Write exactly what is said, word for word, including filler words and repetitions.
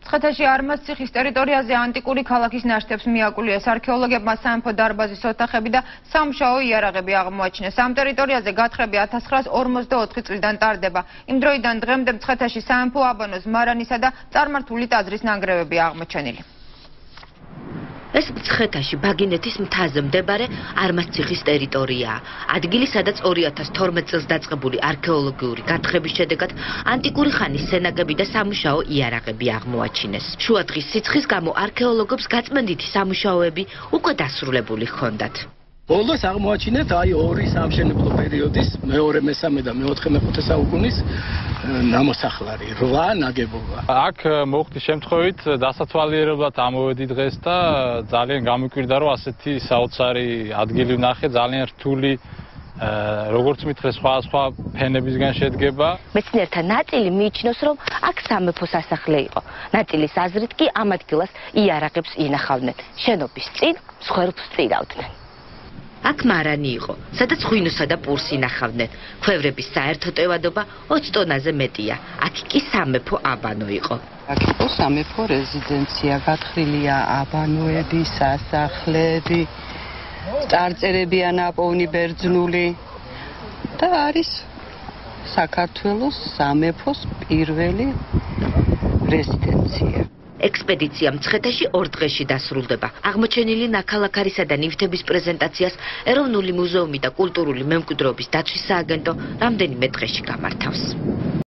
მცხეთაში არმაზციხის ტერიტორიაზე ანტიკური ქალაქის ნაშთებს მიაკულიეს. არქეოლოგებმა სამეფო დარბაზის ოთახები და სამუშაო იარაღები აღმოაჩინეს. ამ ტერიტორიაზე გათხრები ათას ცხრაას ორმოცდაოთხი წლიდან ტარდება. იმ დროიდან დღემდე მცხეთაში სამეფო აბანოს მარანისა და წარმართული ტაძრის ნანგრევები აღმოჩენილი. ეს მცხეთაში ბაგინეთის მთაზე მდებარე არმაზციხის ტერიტორიაა. ადგილი, სადაც ორი ათას თორმეტ წელს დაწყებული არქეოლოგიური გათხრების შედეგად ანტიკური ხანის სენაკები და სამუშაო იარაღები აღმოაჩინეს. შუადღის სიცხის გამო არქეოლოგებს გაწმენდითი სამუშაოები უკვე დასრულებული ჰქონდათ. ბოლოს აღმოაჩინეთ აი ორი სამშენებლო პერიოდის მეორე, მესამე და მეოთხე მეხუთე საუკუნის ნამოსახლარი, რვა ნაგებობა. აქ მოხდი შემთხვევით დასათვალიერებლად ამოვედი დღეს და ძალიან გამიკვირდა, რომ ასეთი საოცარი ადგილი ვნახე, ძალიან რთული, როგორც მითხრე, სხვა-სხვა ფენებისგან შედგება. მეცნიერთა ნაწილი მიიჩნევს, რომ აქ სამეფო სასახლე იყო. ნაწილის აზრით კი ამ ადგილას იარაღებს ინახავდნენ. შენობის წინ მსხვერპლს წირავდნენ. აქ მარანი იყო, სადაც ღვინოსა და პურს ინახავდნენ. ქვევრების საერთო ტევადობა ოცი ტონაზე მეტია. აქ კი სამეფო აბანო იყო. აქ იყო სამეფო რეზიდენცია, გათხრილია აბანოები, სასახლეები, წარწერები ანაპოვნი ბერძნული და არის საქართველოს სამეფოს პირველი რეზიდენცია. ექსპედიცია მცხეთაში ორ დღეში დასრულდება. აღმოჩენილი ნაქალაქარისა და ნივთების პრეზენტაციას ეროვნული მუზეუმი და კულტურული მემკვიდრეობის დაცვის სააგენტო რამდენიმე დღეში გამართავს.